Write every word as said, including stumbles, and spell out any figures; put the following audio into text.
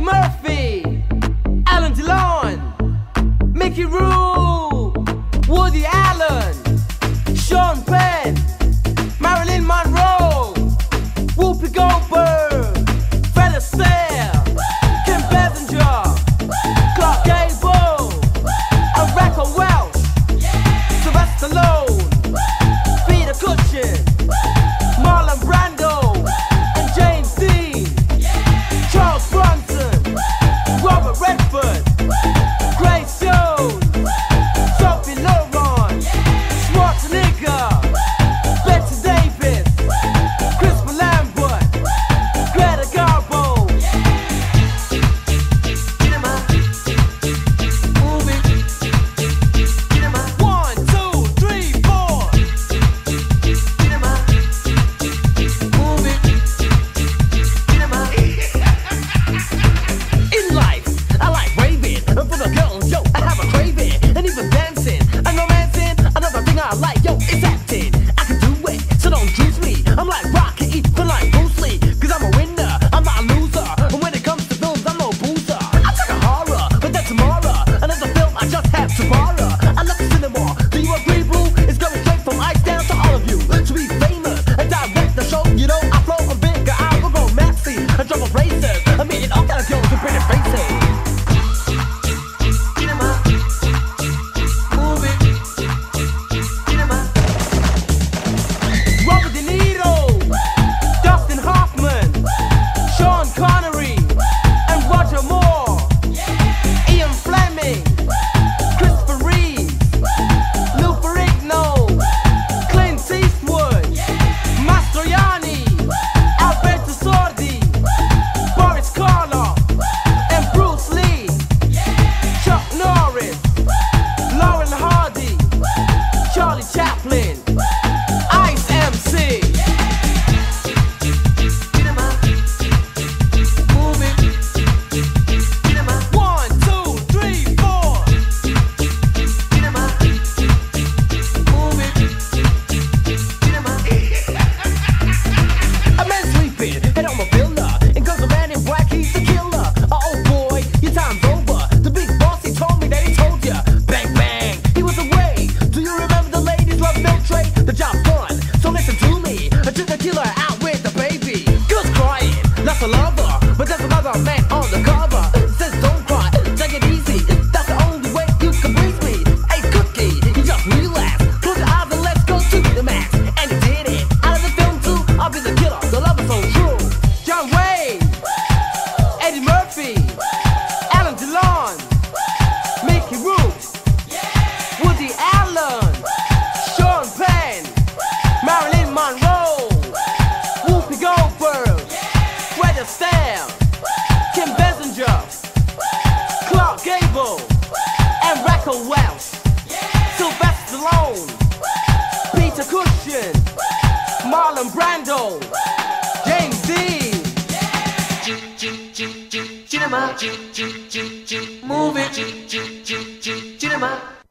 Murphy, Alain Delon, Mickey Rourke, Woody Allen, Sean Penn, Marilyn Monroe, Whoopi Goldberg, Fred Astaire, Kim Basinger, Clark Gable, and Raquel Welch, Sylvester Stallone, Peter Cushing, Marlon Brando, and James Dean, Charles Bronson, Robert Redford, Grace Jones, Sophie Loren, Schwarzenegger, Bette Davis, Crispin Lambert, Greta Garbo. One, two, three, four. In life, I like raving, and for the girls, yo, I have a craving, and even dancing, and romancing. Another thing I like, yo, is acting. I can do it, so don't juice me. I'm like Rocky, even like Bruce Lee, cause I'm a winner, I'm not a loser. And when it comes to films, I'm no boozer. I take a horror, but that's tomorrow. Another film I just have to borrow. I love the cinema. Do you agree, Blue? It's going straight from ice down to all of you. To be famous and direct the show, you know, I flow a bigger, I will go messy and drop off races. I mean, it all gotta go to pretty faces. Robert De Niro, Dustin Hoffman, Sean Connery, and Roger Moore, Ian Fleming, Christopher Reeve, Lou Ferrigno, Clint Eastwood, Mastroianni, Alberto Sordi, Boris Karloff, and Bruce Lee, Chuck Norris, Lauren Hardy, Charlie Chaplin, Ice M C. One, two, three, four. A man sleeping, and I'm a builder. And goes a man in black, he's the killer. Oh boy, your time's over. The big boss, he told me that he told ya. Bang, bang, he was away. Do you remember the ladies love milk tray? The job's done, so listen to me. I took the killer out with the baby. Girl's crying, that's a lover. But there's another man on the cover. Says don't cry, take it easy. That's the only way you can please me. Hey Cookie, you just relax. Close your eyes and let's go to the max. And he did it. Out of the film too, I'll be the killer. The lover's so true. John Wayne, Eddie Murphy, Alain Delon, Mickey Rourke, Woody Allen, Sean Penn, Marilyn Monroe, Whoopi Goldberg, Fred Astaire, Kim Basinger, Clark Gable, and Raquel Welch, Sylvester Stallone, Peter Cushing, Marlon Brando, James Dean. Cinema, move it, cinema.